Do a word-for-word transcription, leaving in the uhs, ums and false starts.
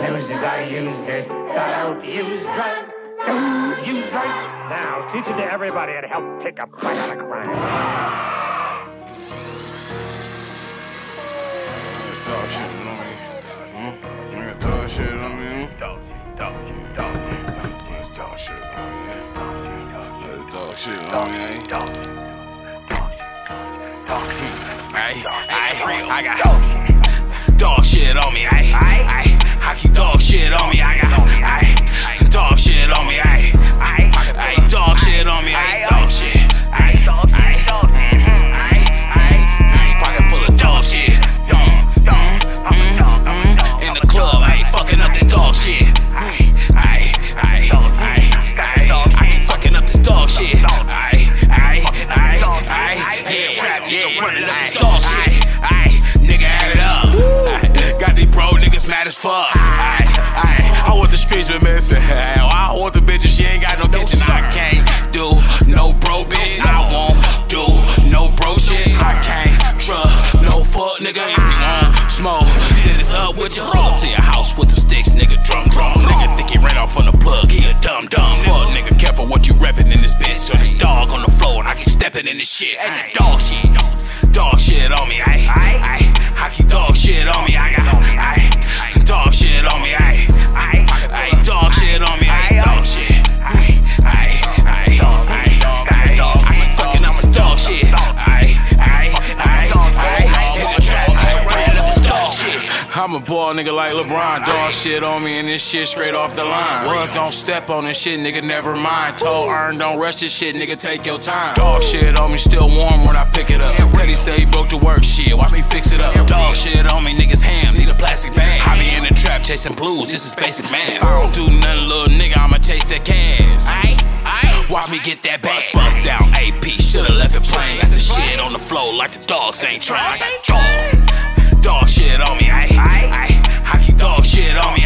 losers are users. So don't use drugs. Don't use drugs. Now, teach it to everybody and help take a bite out of crime. Dog shit on me. Hmm? You got dog shit on me? Dog, dog, dog. That's dog shit on me, yeah. That's dog shit on me, eh? Dog, dog, dog. Ay, ay, I got dog shit on me, ay, ay, I keep dog shit on me, I got, ay, dog shit on me, ay, ay, ay, dog shit on me, ay, dog shit, ay, ay, ay, ay, pocket full of dog shit, in the club, ay, fucking up this dog shit, ay, ay, ay, ay, ay, I keep fucking up this dog shit, ay, ay, ay, ay, yeah, trap, yeah, running up this dog shit, ay, nigga add it up, got these bro niggas mad as fuck, ay, ay, I want the streets been missing, I want the bitches, she ain't got no kitchen, I can't do no bro bitch, I won't do no bro shit, I can't trust no fuck nigga, if you want smoke, then it's up with your roll to your house with them sticks, nigga, drum drum, nigga think he ran off on the plug, he a dumb dumb, fuck nigga, careful what you reppin' in this bitch, so this dog on the floor and I keep stepping in this shit, ay, dog shit, dog shit on me, ay, ay, I keep dog shit on me, I got, ay, dog shit on me, ay, ay, ay, dog shit on me, ay, dog shit, ay, ay, ay, ay, ay, I keep fucking up this dog shit, ay, ay, ay, ay, in the trap, ay, running up this dog shit. I'm a ball nigga like LeBron, dog shit on me and this shit straight off the line. Was gon' step on this shit, nigga, never mind. Told Earn, don't rush this shit, nigga, take your time. Dog shit on me, still warm when I pick it up. Teddy say he broke the work, shit, watch me fix it up. Dog shit on me, niggas ham, need a plastic bag. I be in the trap chasing blues, this is basic man. If I don't do nothing, little nigga, I'ma chase that cash. Aye, aye, watch me get that bag. Bust down A P, shoulda left it plain. Got the shit on the floor like the dogs ain't trained. I got dog, dog shit on me, aye, aye, I keep dog shit on me.